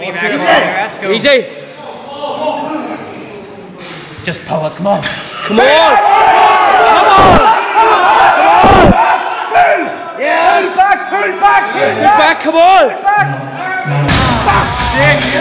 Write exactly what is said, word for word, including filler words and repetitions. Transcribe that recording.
Easy, Max. Let's go. Easy. Just pull it. Come on. Come on. Come on. Come on. Yes. Pull back. Pull back. Pull back. Come on. Back. Back.